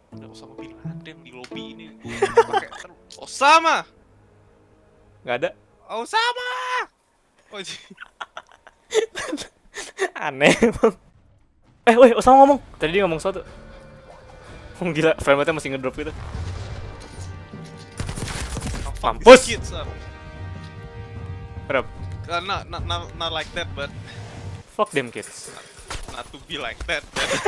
Ada Osama Bin Laden di lobby ini. Pakai Osama. Nggak ada. Osama. Oh, Aneh emang. Woi, Osama ngomong. Tadi dia ngomong sesuatu. Gila, frame rate-nya masih ngedrop gitu. Mampus. Berapa? Not like that, but Fuck them kids. not to be like that.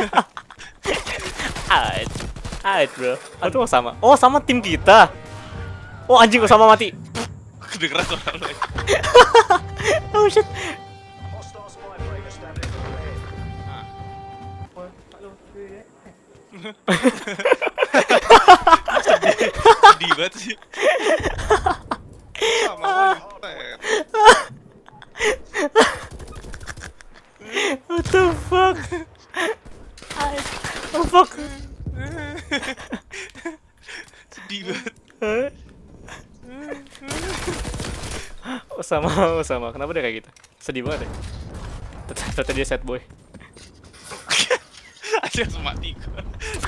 Alright bro. Oh itu Osama. Oh sama tim kita. Oh anjing Osama mati. Kedengeran suara lu. Oh shit. Sedih banget sih. Sama What the fuck? Oh fuck. sedih banget. Sama. Kenapa dia kayak gitu? Sedih banget ya. Ternyata dia sad boy. Aja mati gua.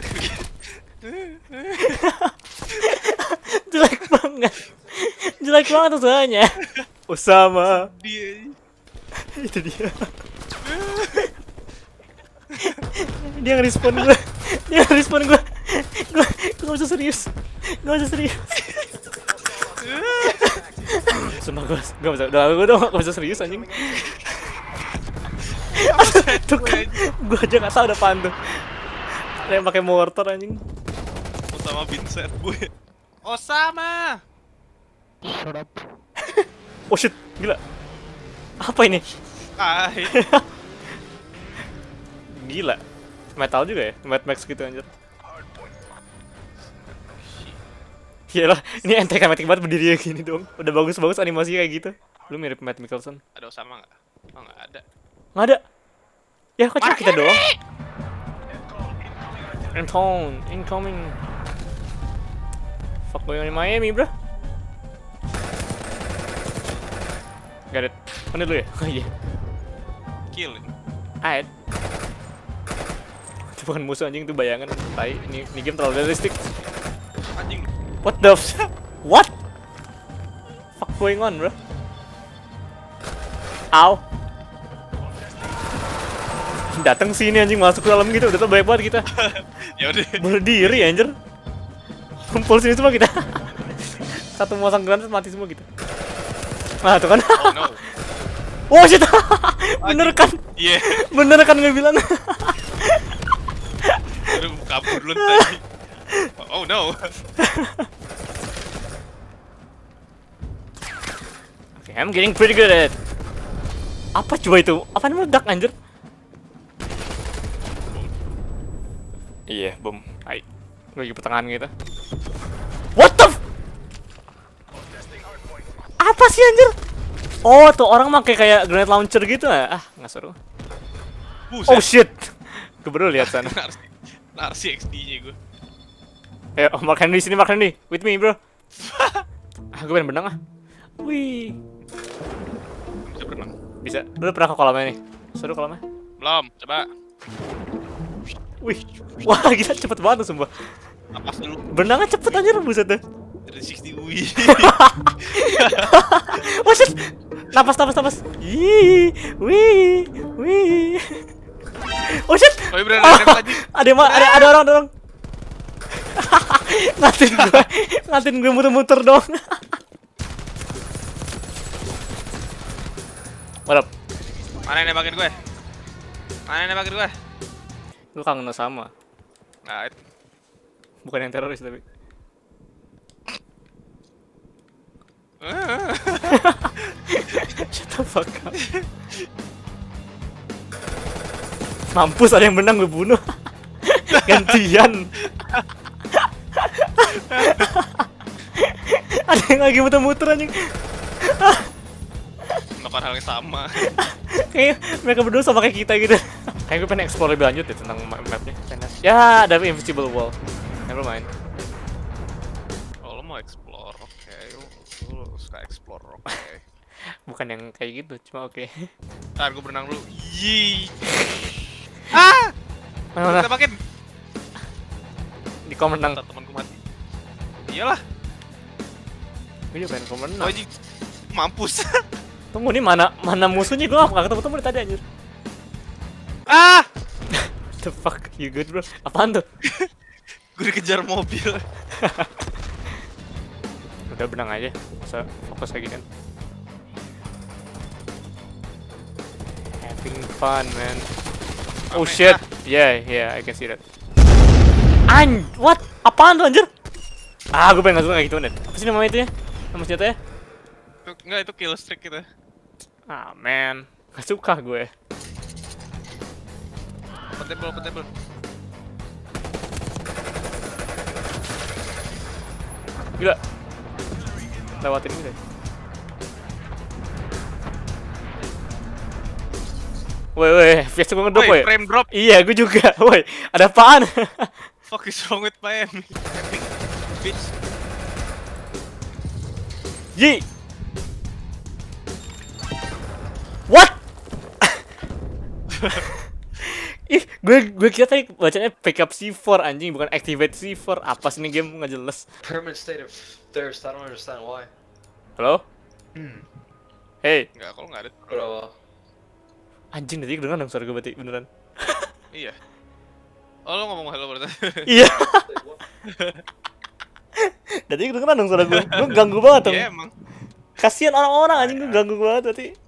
Jelek banget usahanya. Osama. Dia. Itu dia. Dia nge-respon gue. Gue gak bisa serius. Sumpah gue gak bisa serius anjing. Tuh kan, gue aja gak tau ada apaan tuh. Ada yang pakai mortar anjing. Osama bin Sad boy. Osama. Shut up. Oh shit, gila. Apa ini? Gila. Metal juga ya? Mad Max gitu anjir. Iyalah, ini anti-kematik banget berdiri kayak gini dong. Udah bagus-bagus animasi kayak gitu. Lu mirip Matt Mikkelsen. Ada Osama nggak? Oh nggak ada. Nggak ada. Ya kok cuma kita doang. Anton, incoming. Fuck going on in Miami, bro. Got it. Mana dulu ya? Oh iya. Kill. Alright. Itu bukan musuh anjing, itu bayangan. Tai, ini game terlalu realistik. Anjing. What the what? Fuck going on, bro? Ow. Datang sini anjing, masuk ke dalam gitu, udah tuh banyak banget kita. Ya udah. Berdiri anjir. Kumpul sini semua kita. Satu masang granat mati semua kita. Nah, tuh kan. Oh no. Oh shit. Bener kan? Iya. Bener kan gue bilang. Udah kabur dulu tadi. Oh no. Okay, I'm getting pretty good at it. Apa coba itu? Apa namanya meledak anjir? Iya, bom. Hai. Lagi pertengahan gitu. What the apa sih anjir? Oh, tuh orang pakai kayak grenade launcher gitu ya? Ah, nggak seru. Buset. Oh shit. Gue baru lihat sana. Narsi XD-nya gue. Mark Henry sini, Mark Henry. With me, bro. Gue pengen benang ah. Wih. Bisa berenang. Bisa. Lu pernah ke kolamnya nih? Seru kolamnya? Belum, coba. Wih. Wah, gila cepet banget tuh sumpah. Napas dulu. Berenangnya cepet anjir buset deh. 360 wih. Oh shit. Napas. Ih. Wih. Oh shit. Oh iya bener lagi. Ada orang. Ngatin gue muter-muter dong. What up? Mana yang nembakin gue? Lu kangen sama? Nah, Bukan yang teroris tapi. Shut the fuck up. Mampus, ada yang menang gue bunuh. Gantian. Ada yang lagi muter-muter anjing. melakukan hal yang sama. Kayaknya mereka berdua sama kayak kita gitu. Kayaknya gue pengen explore lebih lanjut ya tentang mapnya. Ya, ada invisible wall. Never mind. Oh, lo mau explore, oke. Lu suka explore, oke. Bukan yang kayak gitu, cuma oke. Ntar gue berenang dulu. Yee. Ah! Mana? Kita makin. di kau menang. Ntar temanku mati. Iyalah. Gue juga pengen kau menang. Oh, anjing. Mampus. Tunggu nih mana musuhnya, gue gak ketemu dari tadi anjir. Ah! The fuck, you good bro? Apaan tuh? Gue dikejar mobil. Udah benang aja, bisa fokus lagi kan. Having fun man. Oh Rame, shit, yeah, I can see that. What? Apaan tuh anjir? Gue pengen ngasih kayak gitu nih. Apa sih namanya itu ya? Nama senjatanya? Enggak, itu kill streak kita. Man, gak suka gue. Open table. Gila. Lewatin ini deh. Woi, FPS gue ngedrop woi. Frame drop. Iya, gue juga. Woi, ada apaan? Fuck is wrong with my aim? Bitch. Yi. What? Ih, gue kira tadi bacanya pick up C4 anjing, bukan activate C4. Apa sih ini game nggak jelas. Permanent state of thirst. I don't understand why. Halo? Hey, Enggak, kalau enggak ada. Bro, anjing tadi kedengeran dong suara gue berarti beneran. Iya. Oh, lo ngomong hello berarti. Iya. Tadi kedengeran dong suara gue. Gue ganggu banget dong. Iya, emang. Kasihan orang-orang anjing, gue ganggu banget berarti.